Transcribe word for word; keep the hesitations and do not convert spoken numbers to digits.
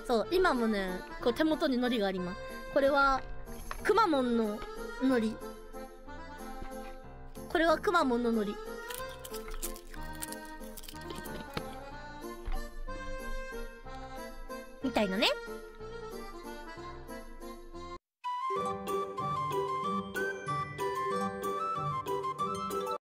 そう、今もね、こう手元に海苔があります。これは、くまモンの海苔。これはくまモンの海苔。みたいなね。